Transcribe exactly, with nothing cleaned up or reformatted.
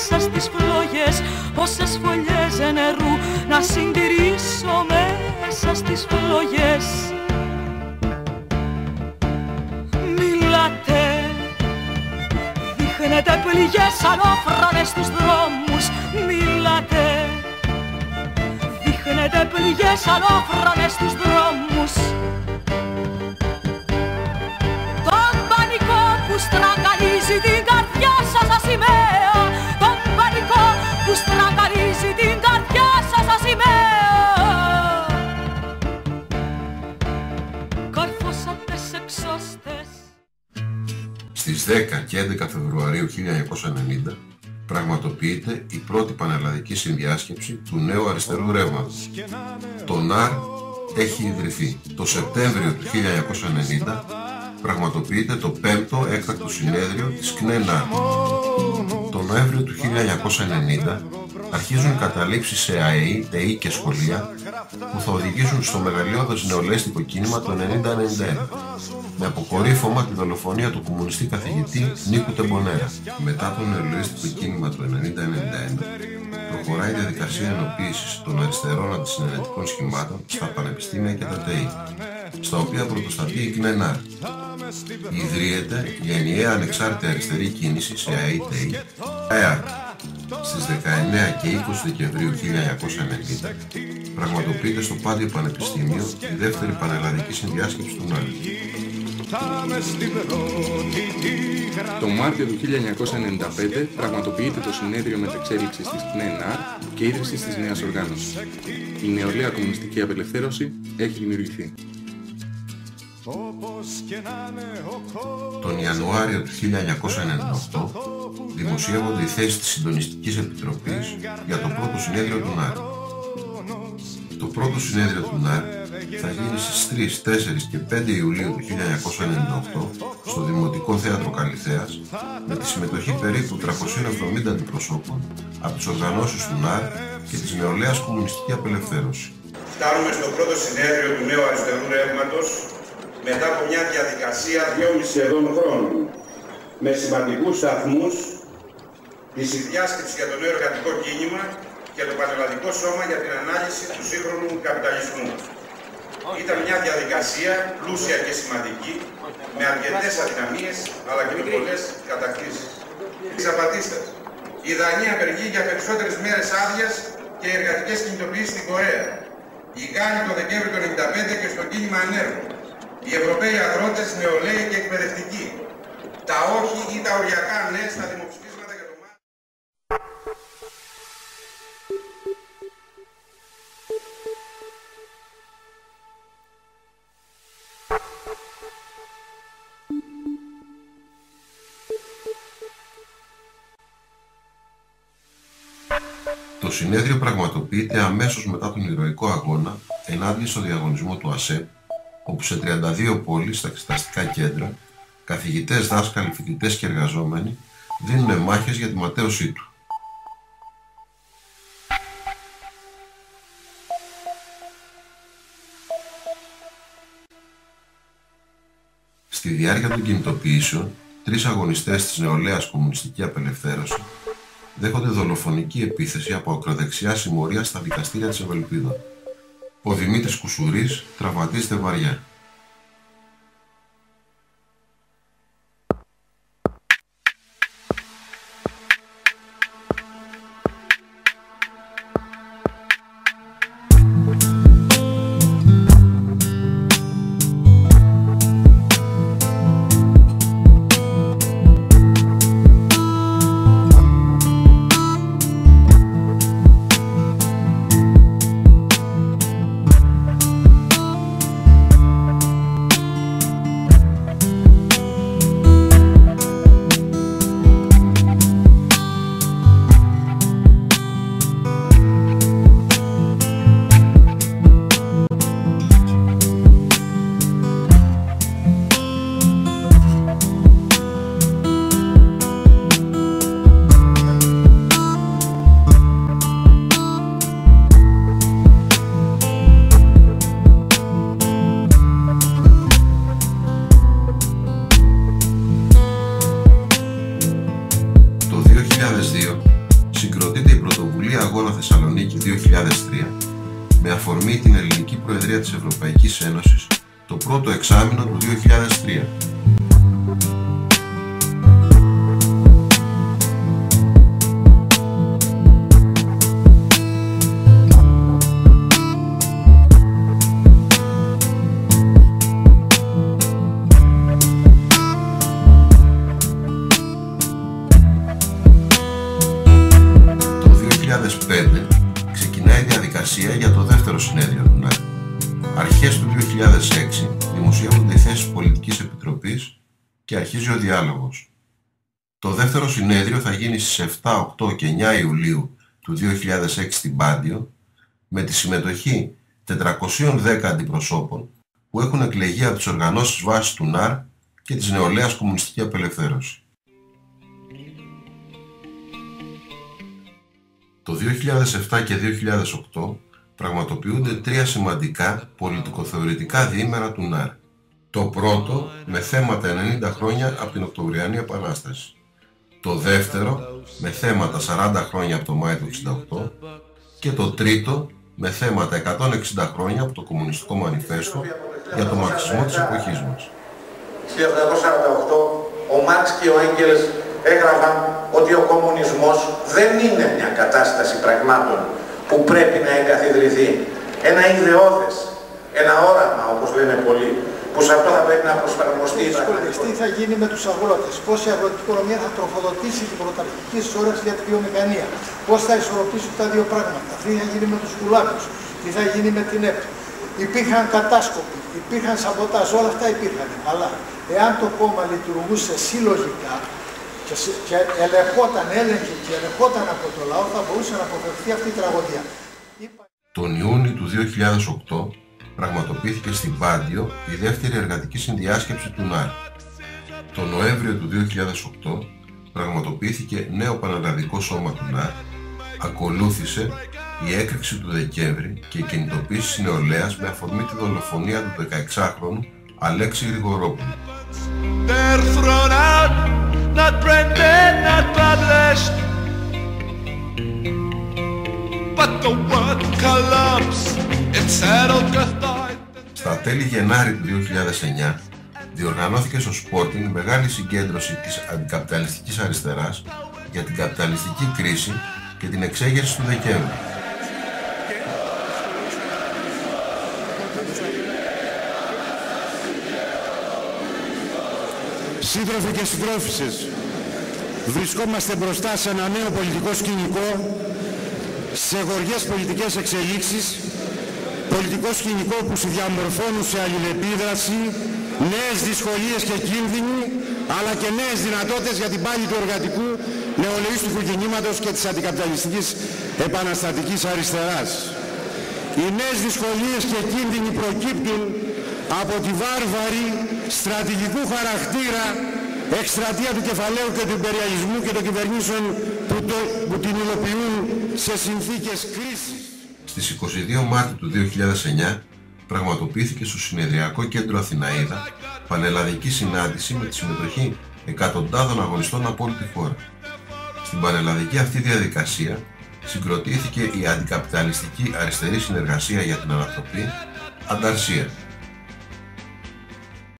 μέσα στις φλόγες, πόσες φωλιές νερού να συντηρήσω μέσα στις φλόγες. Μιλάτε, δείχνετε πληγές ανώφρονες στους δρόμους. Μιλάτε, δείχνετε πληγές ανώφρονες στους δρόμους. Τον πανικό που στραγγαλίζει την καρδιά σας σαν σημαία, τον πανικό που στραγγαλίζει την καρδιά σας σαν σημαία. Καρφώσατε σε ψώστες. Στις δέκα και έντεκα Φεβρουαρίου χίλια εννιακόσια ενενήντα πραγματοποιείται η πρώτη πανελλαδική συνδιάσκεψη του νέου αριστερού ρεύματος. Το ΝΑΡ έχει ιδρυθεί. Το Σεπτέμβριο του χίλια εννιακόσια ενενήντα πραγματοποιείται το πέμπτο έκτακτο συνέδριο της ΚΝΕ-ΝΑΡ. Το Νοέμβριο του χίλια εννιακόσια ενενήντα αρχίζουν οι καταλήψεις σε ΑΕΗ, ΤΕΗ και σχολεία που θα οδηγήσουν στο μεγαλειώδες νεολαίστικο κίνημα το ενενήντα ενενήντα ένα, με αποκορύφωμα τη δολοφονία του κομμουνιστή καθηγητή Νίκου Τεμπονέρα. Μετά το νεολαίστικο κίνημα του ενενήντα ενενήντα ένα προχωράει η διαδικασία ενοποίησης των αριστερών αντισυνενετικών σχημάτων στα πανεπιστήμια και τα ΤΕΗ, στα οποία πρωτοστατεί η ΚΝΕ-ΝΑΡ. Ιδρύεται η ενιαία ανεξάρτητη αριστερή κίνηση σε ΑΕΗ, ΤΕΗ, ΕΑΚ. Στις δεκαεννέα και είκοσι Δεκεμβρίου χίλια εννιακόσια ενενήντα πραγματοποιείται στο Πάντιο Πανεπιστήμιο η δεύτερη πανελλαδική συνδιάσκεψη του ΝΑΡ. Το Μάρτιο του χίλια εννιακόσια ενενήντα πέντε πραγματοποιείται το συνέδριο μετεξέλιξης της ΚΝΕ-ΝΑΡ και ίδρυσης της νέας οργάνωσης. Η νεολαία κομμουνιστική απελευθέρωση έχει δημιουργηθεί. Τον Ιανουάριο του χίλια εννιακόσια ενενήντα οκτώ δημοσιεύονται οι θέσεις της Συντονιστικής Επιτροπής για το πρώτο συνέδριο του ΝΑΡ. Το πρώτο συνέδριο του ΝΑΡ θα γίνει στις τρεις, τέσσερις και πέντε Ιουλίου του χίλια εννιακόσια ενενήντα οκτώ στο Δημοτικό Θέατρο Καλιθέας, με τη συμμετοχή περίπου τριακοσίων εβδομήντα αντιπροσώπων από τις οργανώσεις του ΝΑΡ και της νεολαίας κομμουνιστική απελευθέρωση. Φτάνουμε στο πρώτο συνέδριο του νέου αριστερού ρεύματος μετά από μια διαδικασία δυόμισι σχεδόν χρόνων, με σημαντικούς σταθμούς, τη συνδιάσκεψη για το νέο εργατικό κίνημα και το Πανελλαδικό Σώμα για την ανάλυση του σύγχρονου καπιταλισμού. Ήταν μια διαδικασία πλούσια και σημαντική, με αρκετές αδυναμίες αλλά και με πολλές κατακτήσεις. Εξαπατήστε. Η Δανία απεργεί για περισσότερες μέρες άδειας και εργατικές κινητοποιήσεις στην Κορέα. Οι Γάλλοι το Δεκέμβριο του χίλια εννιακόσια ενενήντα πέντε και στο κίνημα ανέργων. Οι Ευρωπαίοι αγρότες, νεολαίοι και εκπαιδευτικοί. Τα όχι ή τα οριακά ναι στα δημοψηφίσματα για το ΜΑ. Το συνέδριο πραγματοποιείται αμέσως μετά τον ηρωικό αγώνα ενάντια στο διαγωνισμό του ΑΣΕΠ, όπου σε τριάντα δύο πόλεις στα εξεταστικά κέντρα καθηγητές, δάσκαλοι, φοιτητές και εργαζόμενοι δίνουν μάχες για τη ματαίωσή του. Στη διάρκεια των κινητοποιήσεων, τρεις αγωνιστές της νεολαίας κομμουνιστική απελευθέρωση δέχονται δολοφονική επίθεση από ακροδεξιά συμμορία στα δικαστήρια της Ευελπίδων. Ο Δημήτρης Κουσουρής τραυματίζεται βαριά. με αφορμή την ελληνική προεδρία της Ευρωπαϊκής Ένωσης το πρώτο εξάμηνο του δύο χιλιάδες τρία. Το δύο χιλιάδες πέντε ξεκινάει η διαδικασία για το δεύτερο συνέδριο του ΝΑΡ. Αρχές του δύο χιλιάδες έξι δημοσιεύονται οι θέσεις πολιτικής επιτροπής και αρχίζει ο διάλογος. Το δεύτερο συνέδριο θα γίνει στις επτά, οκτώ και εννιά Ιουλίου του δύο χιλιάδες έξι στην Πάντιο, με τη συμμετοχή τετρακοσίων δέκα αντιπροσώπων που έχουν εκλεγεί από τις οργανώσεις βάσης του ΝΑΡ και της Νεολαίας Κομμουνιστική Απελευθέρωση. Το δύο χιλιάδες επτά και δύο χιλιάδες οκτώ πραγματοποιούνται τρία σημαντικά πολιτικοθεωρητικά διήμερα του ΝΑΡ. Το πρώτο με θέματα ενενήντα χρόνια από την Οκτωβριανή Επανάσταση. Το δεύτερο με θέματα σαράντα χρόνια από το Μάη του εξήντα οκτώ και το τρίτο με θέματα εκατόν εξήντα χρόνια από το Κομμουνιστικό Μανιφέστο για το μαρξισμό της εποχής μας. χίλια οκτακόσια σαράντα οκτώ ο Μάρξ και ο Έγγελς έγραφαν ότι ο κομμουνισμός δεν είναι μια κατάσταση πραγμάτων που πρέπει να εγκαθιδρυθεί. Ένα ιδεώδες, ένα όραμα όπως λένε πολλοί, που σε αυτό θα πρέπει να προσαρμοστεί. Τι θα γίνει με τους αγρότες, πώς η αγροτική οικονομία θα τροφοδοτήσει την πρωταρχική όρεξη για τη βιομηχανία, πώς θα ισορροπήσουν τα δύο πράγματα, τι θα γίνει με τους κουλάκους, τι θα γίνει με την ΕΠ. Υπήρχαν κατάσκοποι, υπήρχαν σαμποτάζ, όλα αυτά υπήρχαν. Αλλά εάν το κόμμα λειτουργούσε συλλογικά και, και ελεγχόταν, έλεγχε και ελεγχόταν από το λαό, θα μπορούσε να αποφευθεί αυτή η τραγωδία. Τον Ιούνιο του δύο χιλιάδες οκτώ πραγματοποιήθηκε στην Πάντιο η δεύτερη εργατική συνδιάσκεψη του ΝΑΡ. Τον Νοέμβριο του δύο χιλιάδες οκτώ πραγματοποιήθηκε νέο πανελλαδικό σώμα του ΝΑΡ, ακολούθησε η έκρηξη του Δεκέμβρη και η κινητοποίηση της νεολαίας με αφορμή τη δολοφονία του δεκαεξάχρονου Αλέξη Γρηγορόπουλου. Στα τέλη Γενάρη του δύο χιλιάδες εννιά διοργανώθηκε στο Sporting μεγάλη συγκέντρωση της αντικαπιταλιστικής αριστεράς για την καπιταλιστική κρίση και την εξέγερση του Δεκέμβρη. Σύντροφοι και συντρόφισσες, βρισκόμαστε μπροστά σε ένα νέο πολιτικό σκηνικό, σε γοργές πολιτικές εξελίξεις, πολιτικό σκηνικό που διαμορφώνουν σε αλληλεπίδραση νέες δυσκολίες και κίνδυνοι, αλλά και νέες δυνατότητες για την πάλη του εργατικού νεολαίστικου κινήματος και της αντικαπιταλιστικής επαναστατικής αριστεράς. Οι νέες δυσκολίες και κίνδυνοι προκύπτουν από τη βάρβαρη στρατηγικού χαρακτήρα εκστρατεία του κεφαλαίου και του υπεριαλισμού και των κυβερνήσεων που, το, που την υλοποιούν σε συνθήκες κρίσης. Στις είκοσι δύο Μάρτη του δύο χιλιάδες εννιά πραγματοποιήθηκε στο Συνεδριακό Κέντρο Αθηναΐδα πανελλαδική συνάντηση με τη συμμετοχή εκατοντάδων αγωνιστών από όλη τη χώρα. Στην πανελλαδική αυτή διαδικασία συγκροτήθηκε η Αντικαπιταλιστική Αριστερή Συνεργασία για την Ανατροπή, Ανταρσία.